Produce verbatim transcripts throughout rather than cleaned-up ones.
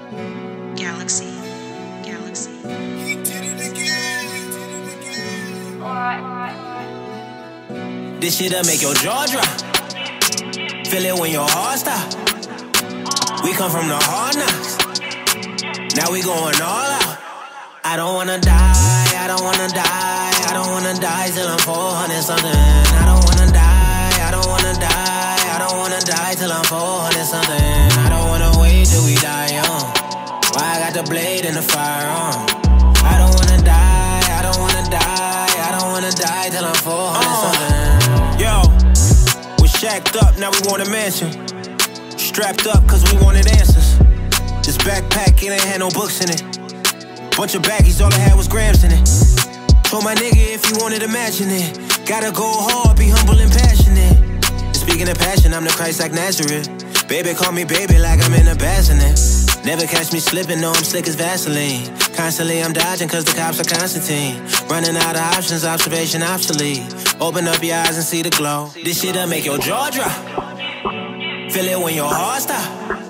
Galaxy, Galaxy. He did it again. Alright, alright, alright. This shit'll make your jaw drop. Feel it when your heart stop. We come from the hard knocks. Now we going all out. I don't wanna die, I don't wanna die, I don't wanna die till I'm four hundred something. I don't wanna die, I don't wanna die, I don't wanna die till I'm four hundred something. I don't wanna wait till we die young. Why I got the blade and the fire on? I don't wanna die, I don't wanna die, I don't wanna die till I'm four hundred something. Yo, we're shacked up, now we want a mansion. Strapped up cause we wanted answers. This backpack, it ain't had no books in it. Bunch of baggies, all I had was grams in it. Told my nigga if you wanted, imagine it. Gotta go hard, be humble and passionate. And speaking of passion, I'm the Christ like Nazareth. Baby, call me baby like I'm in a bassinet. Never catch me slipping, no, I'm slick as Vaseline. Constantly I'm dodging cause the cops are Constantine. Running out of options, observation obsolete. Open up your eyes and see the glow. This shit'll make your jaw drop. Feel it when your heart stop.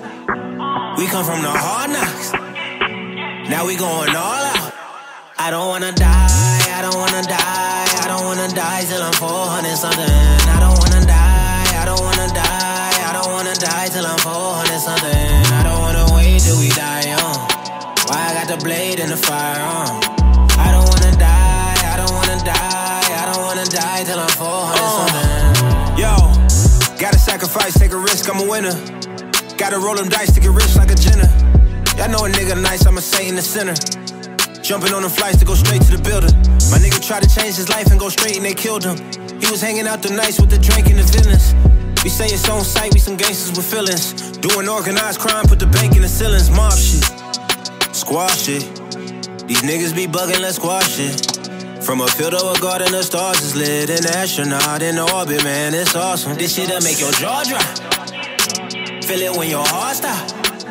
We come from the hard knocks. Now we going all out. I don't wanna die, I don't wanna die, I don't wanna die till I'm four hundred something. I don't wanna die, I don't wanna die, I don't wanna die till I'm four hundred something. I don't wanna wait till we die young. Why I got the blade and the fire on? I don't wanna die, I don't wanna die, I don't wanna die till I'm four hundred something. Yo, gotta sacrifice, take a risk, I'm a winner. Gotta roll them dice to get rich like a Jenner. Y'all know a nigga nice, I'm a saint in the center. Jumping on the flights to go straight to the building. My nigga tried to change his life and go straight and they killed him. He was hanging out the nights with the drink and the villains. We say it's on sight, we some gangsters with feelings. Doing organized crime, put the bank in the ceilings. Mob shit, squash it. These niggas be bugging, let's squash it. From a field of a garden of stars is lit. An astronaut in orbit, man, it's awesome. This shit'll make your jaw drop. Feel it when your heart stop.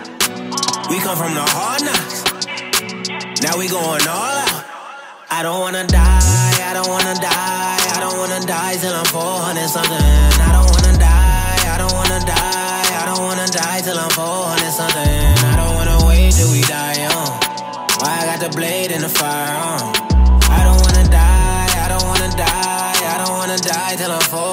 We come from the hard knocks. Now we going all out. I don't wanna die, I don't wanna die, I don't wanna die till I'm four hundred something. I don't wanna die, I don't wanna die, I don't wanna die till I'm four hundred something. I don't wanna wait till we die young. Why I got the blade and the fire on? I don't wanna die, I don't wanna die, I don't wanna die till I'm four